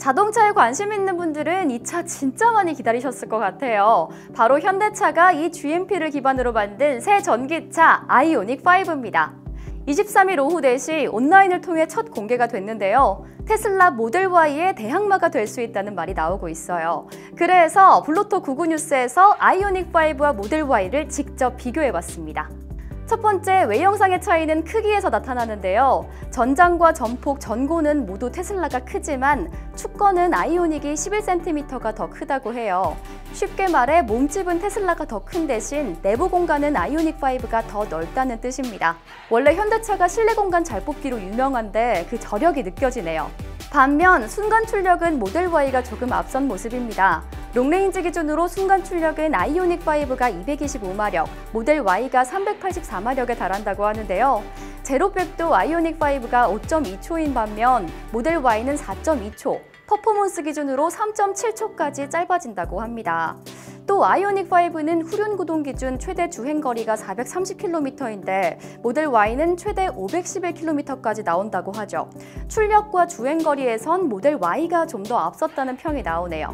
자동차에 관심 있는 분들은 이 차 진짜 많이 기다리셨을 것 같아요. 바로 현대차가 이 GMP를 기반으로 만든 새 전기차 아이오닉 5입니다. 23일 오후 4시 온라인을 통해 첫 공개가 됐는데요. 테슬라 모델 Y의 대항마가 될 수 있다는 말이 나오고 있어요. 그래서 블로터 99뉴스에서 아이오닉 5와 모델 Y를 직접 비교해봤습니다. 첫 번째, 외형상의 차이는 크기에서 나타나는데요. 전장과 전폭, 전고는 모두 테슬라가 크지만 축거는 아이오닉이 11cm가 더 크다고 해요. 쉽게 말해 몸집은 테슬라가 더 큰 대신 내부 공간은 아이오닉 5가 더 넓다는 뜻입니다. 원래 현대차가 실내 공간 잘 뽑기로 유명한데 그 저력이 느껴지네요. 반면 순간 출력은 모델 Y가 조금 앞선 모습입니다. 롱레인지 기준으로 순간 출력은 아이오닉 5가 225마력, 모델 Y가 384마력에 달한다고 하는데요. 제로백도 아이오닉 5가 5.2초인 반면 모델 Y는 4.2초, 퍼포먼스 기준으로 3.7초까지 짧아진다고 합니다. 또 아이오닉 5는 후륜 구동 기준 최대 주행거리가 430km인데 모델 Y는 최대 511km까지 나온다고 하죠. 출력과 주행거리에선 모델 Y가 좀 더 앞섰다는 평이 나오네요.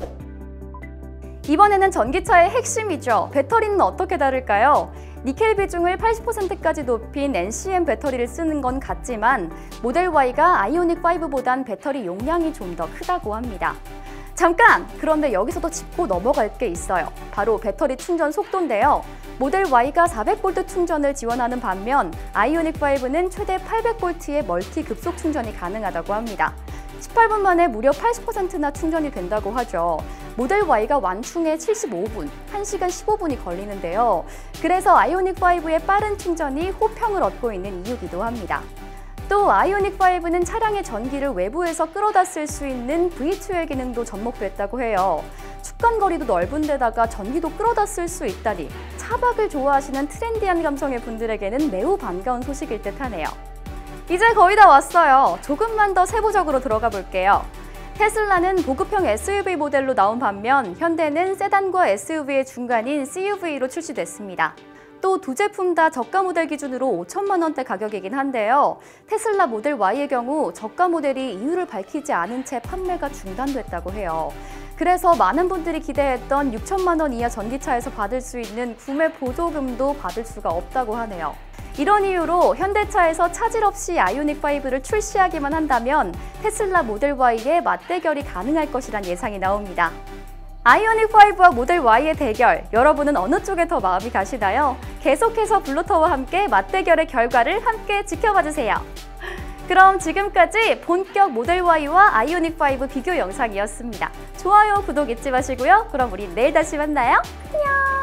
이번에는 전기차의 핵심이죠. 배터리는 어떻게 다를까요? 니켈 비중을 80%까지 높인 NCM 배터리를 쓰는 건 같지만 모델 Y가 아이오닉 5보단 배터리 용량이 좀 더 크다고 합니다. 잠깐! 그런데 여기서도 짚고 넘어갈 게 있어요. 바로 배터리 충전 속도인데요. 모델 Y가 400V 충전을 지원하는 반면 아이오닉 5는 최대 800V의 멀티 급속 충전이 가능하다고 합니다. 18분 만에 무려 80%나 충전이 된다고 하죠. 모델 Y가 완충에 75분, 1시간 15분이 걸리는데요. 그래서 아이오닉 5의 빠른 충전이 호평을 얻고 있는 이유기도 합니다. 또 아이오닉 5는 차량의 전기를 외부에서 끌어다 쓸 수 있는 V2의 기능도 접목됐다고 해요. 축간거리도 넓은 데다가 전기도 끌어다 쓸 수 있다니 차박을 좋아하시는 트렌디한 감성의 분들에게는 매우 반가운 소식일 듯하네요. 이제 거의 다 왔어요. 조금만 더 세부적으로 들어가 볼게요. 테슬라는 보급형 SUV 모델로 나온 반면 현대는 세단과 SUV의 중간인 CUV로 출시됐습니다. 또 두 제품 다 저가 모델 기준으로 5천만 원대 가격이긴 한데요. 테슬라 모델 Y의 경우 저가 모델이 이유를 밝히지 않은 채 판매가 중단됐다고 해요. 그래서 많은 분들이 기대했던 6천만 원 이하 전기차에서 받을 수 있는 구매 보조금도 받을 수가 없다고 하네요. 이런 이유로 현대차에서 차질 없이 아이오닉 5를 출시하기만 한다면 테슬라 모델 Y의 맞대결이 가능할 것이란 예상이 나옵니다. 아이오닉 5와 모델 Y의 대결, 여러분은 어느 쪽에 더 마음이 가시나요? 계속해서 블로터와 함께 맞대결의 결과를 함께 지켜봐주세요. 그럼 지금까지 본격 모델 Y와 아이오닉 5 비교 영상이었습니다. 좋아요, 구독 잊지 마시고요. 그럼 우리 내일 다시 만나요. 안녕!